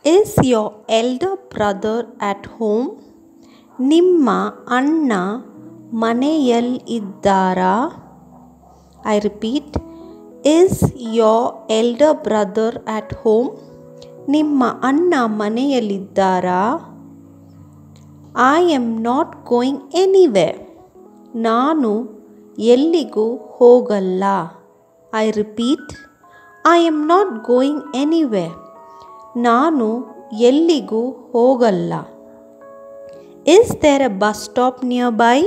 Is your elder brother at home? ನಿಮ್ಮ ಅಣ್ಣ ಮನೆಯಲ್ಲಿದ್ದಾರಾ? I repeat. Is your elder brother at home? ನಿಮ್ಮ ಅಣ್ಣ ಮನೆಯಲ್ಲಿದ್ದಾರಾ? I am not going anywhere. ನಾನು ಎಲ್ಲಿಗೂ ಹೋಗಲ್ಲ. I repeat. I am not going anywhere. ನಾನು ಎಲ್ಲಿಗೂ ಹೋಗಲ್ಲ. Is there a bus stop nearby?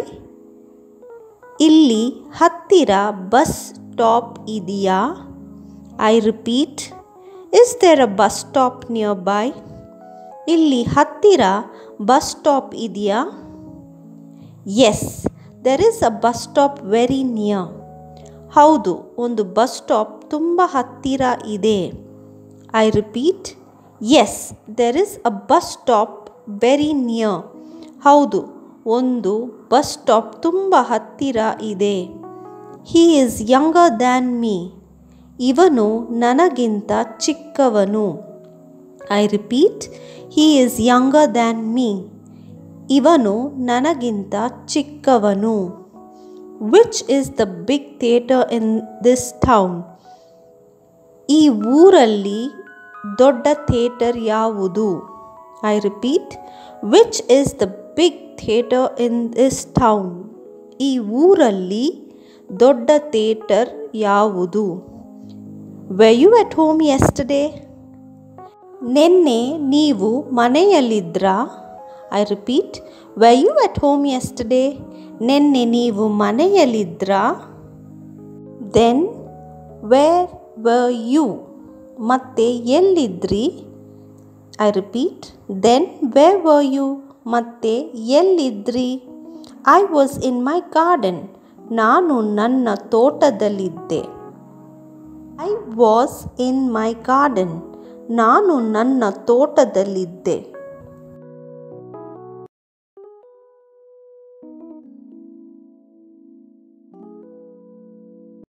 ಇಲ್ಲಿ ಹತ್ತಿರ ಬಸ್ ಸ್ಟಾಪ್ ಇದೆಯಾ? I repeat. Is there a bus stop nearby? ಇಲ್ಲಿ ಹತ್ತಿರ ಬಸ್ ಸ್ಟಾಪ್ ಇದೆಯಾ? Yes, there is a bus stop very near. ಹೌದು, ಒಂದು ಬಸ್ ಸ್ಟಾಪ್ ತುಂಬ ಹತ್ತಿರ ಇದೆ. I repeat. Yes, there is a bus stop very near. ಹೌದು, ಒಂದು ಬಸ್ ಸ್ಟಾಪ್ ತುಂಬ ಹತ್ತಿರ ಇದೆ. He is younger than me. ಇವನು ನನಗಿಂತ ಚಿಕ್ಕವನು. I repeat. He is younger than me. ಇವನು ನನಗಿಂತ ಚಿಕ್ಕವನು. Which is the big theatre in this town? ಈ ಊರಲ್ಲಿ ದೊಡ್ಡ ಥಿಯೇಟರ್ ಯಾವುದು? I repeat. Which is the big theatre in this town? ಈ ಊರಲ್ಲಿ ದೊಡ್ಡ ಥಿಯೇಟರ್ ಯಾವುದು? Were you at home yesterday? ನೆನ್ನೆ ನೀವು ಮನೆಯಲ್ಲಿದ್ರಾ? I repeat. Were you at home yesterday? ನೆನ್ನೆ ನೀವು ಮನೆಯಲ್ಲಿದ್ರಾ? Then where were you? ಮತ್ತೆ ಎಲ್ಲಿದ್ರಿ? I repeat. Then where were you? ಮತ್ತೆ ಎಲ್ಲಿದ್ರಿ? I was in my garden. ನಾನು ನನ್ನ ತೋಟದಲ್ಲಿದ್ದೆ. I was in my garden. ನಾನು ನನ್ನ ತೋಟದಲ್ಲಿದ್ದೆ.